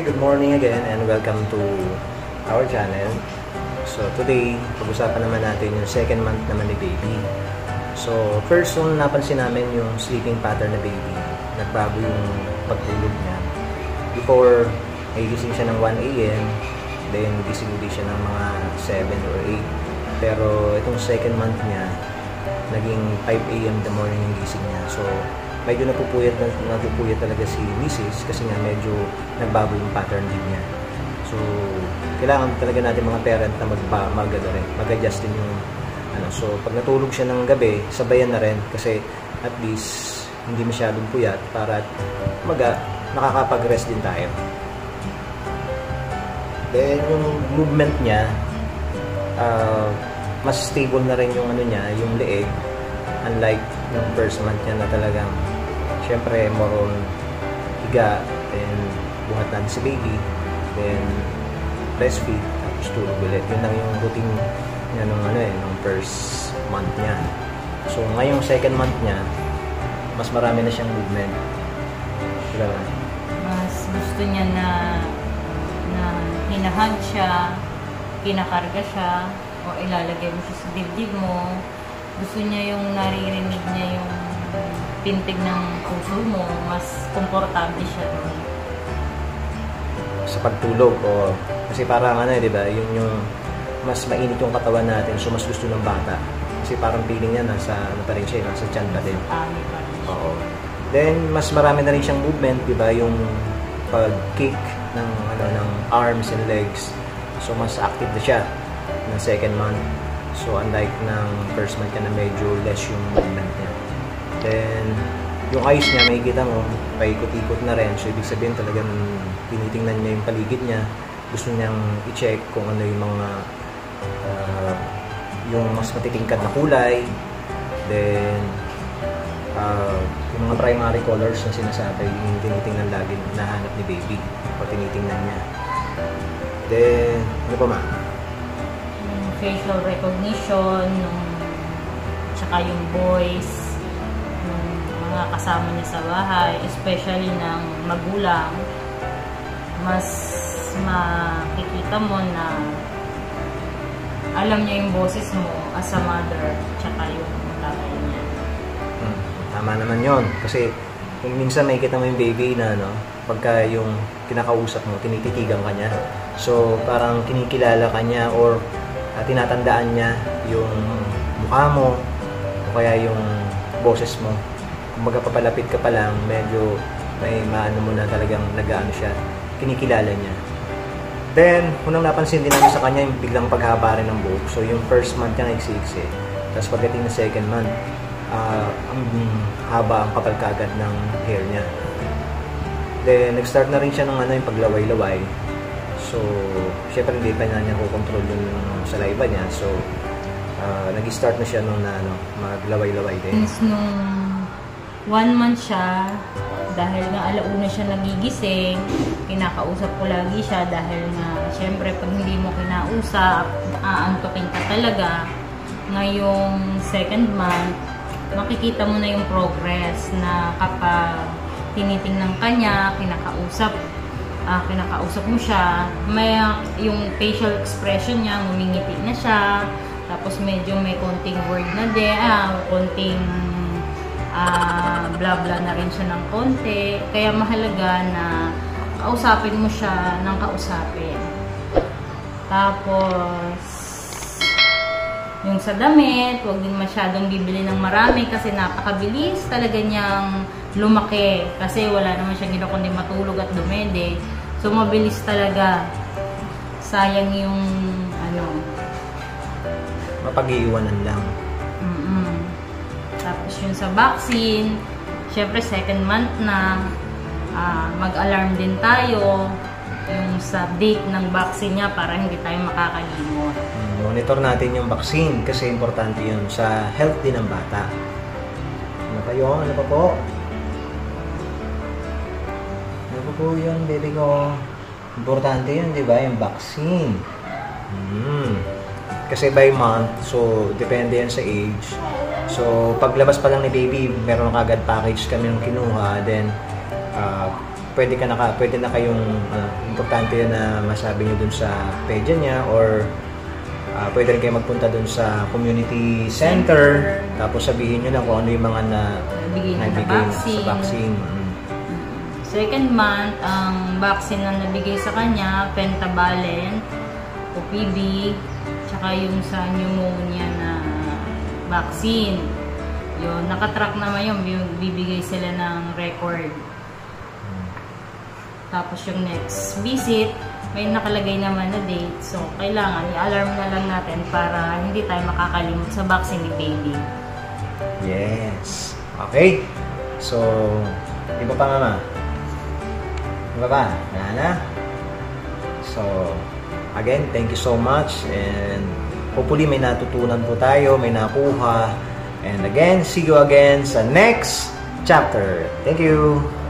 Good morning again and welcome to our channel. So today, pag-usapan naman natin yung second month naman ni baby. So first, yung napansin namin yung sleeping pattern na baby. Nagbago yung pagtulog niya. Before, ay gising siya ng 1 AM, then gising ulit siya ng mga 7 or 8. Pero itong second month niya, naging 5 AM the morning yung gising niya. So medyo napupuyat talaga si Mrs. kasi nga medyo nagbago yung pattern din niya. So kailangan talaga natin mga parent na mag-adjust din yung so pag natulog siya ng gabi, sabayan na rin kasi at least hindi masyadong puyat para nakakapag-rest din tayo. Then yung movement niya, mas stable na rin yung yung leeg, unlike yung first month niya na talagang syempre more on higa, then buhat natin si baby, then breastfeed, tapos tulog ulit. Yun lang yung routine niya nung first month niya. So ngayong second month niya, mas marami na siyang movement. Diba? Mas gusto niya na hinahag siya, kinakarga siya, o ilalagay mo siya sa dibdib mo. Gusto niya yung naririnig niya yung pintig ng puso mo, mas komportable siya doon. Sa pagtulog, kasi parang di ba, yung mas mainit yung katawan natin, so mas gusto ng bata. Kasi parang feeling niya nasa pa rin siya, nasa tiyan pa din. Oo. Then mas marami na rin siyang movement, di ba, yung pag-kick ng arms and legs. So mas active na siya ng second month. So unlike ng first month niya na medyo less yung movement niya. Then yung eyes niya, makikita mo, paikot-ikot na rin. So ibig sabihin talagang tinitingnan niya yung paligid niya. Gusto niyang i-check kung ano yung mga yung mas matitingkad na kulay. Then yung mga primary colors na sinasabi, yung tinitingnan lagi, nahanap ni baby o tinitingnan niya. Then ano pa ma? Facial recognition, tsaka yung voice ng mga kasama niya sa bahay, especially ng magulang, mas makikita mo na alam niya yung boses mo as a mother, tsaka yung tatay niya. Tama naman yon, kasi kung minsan makikita mo yung baby na pagka yung kinakausap mo, tinititigan ka niya. So parang kinikilala ka niya or tinatandaan niya yung mukha mo o kaya yung boses mo. Kumbaga papalapit ka pa lang, medyo may maano mo na talagang nag-aano siya, kinikilala niya. Then, unang napansin din namin sa kanya yung biglang paghaba rin ng buhok. So yung first month niya nagsiiksi. Tapos pagdating ng second month, ang haba, ang kapal kagad ng hair niya. Then, nag-start na rin siya ng yung paglaway-laway. So, syempre hindi pa niya kukontrol yung saliva niya. So, nag-start na siya nung maglaway-laway din. Since nung 1 month siya, dahil nga alauna siya nagigising, kinakausap ko lagi siya dahil nga, syempre, pag hindi mo kinausap, aantukin ka talaga. Ngayong second month, makikita mo na yung progress na kapag tinitingnan ka niya, kinakausap mo siya, may yung facial expression niya, ngumingiti na siya, tapos medyo may konting word na din, konting bla bla na rin siya ng konti, kaya mahalaga na kausapin mo siya ng kausapin. Tapos yung sa damit, huwag din masyadong bibili ng marami kasi napakabilis talaga niyang lumaki kasi wala naman siya ginawa kundi matulog at dumede. So mabilis talaga. Sayang yung mapag-iiwanan lang. Tapos yung sa vaccine, syempre second month na, mag-alarm din tayo yung sa date ng vaccine niya para hindi tayo makakalimot. Monitor natin yung vaccine kasi importante yun sa health din ng bata. Ano kayo? Ano pa po? Ano pa po yun, baby ko? Importante yun, di ba? Yung vaccine. Kasi by month, so depende yan sa age. So paglabas pa lang ni baby, meron kagad package kami ng kinuha. Then pwede na kayong importante yun na masabi niyo dun sa page niya, or pwede rin kayo magpunta dun sa community center, tapos sabihin niyo lang kung ano yung mga nabigay sa vaccine. Second month, ang vaccine na nabigay sa kanya, pentavalent, OPV, tsaka yung sa pneumonia na vaccine. Yun, nakatrack naman yun, bibigay sila ng record. Tapos yung next visit, may nakalagay naman na date. So, kailangan i-alarm na lang natin para hindi tayo makakalimot sa vaccine ni baby. Yes. Okay. So, iba pa mama? Iba pa? Na? So, again, thank you so much, and hopefully may natutunan po tayo, may nakuha. And again, see you again sa next chapter. Thank you!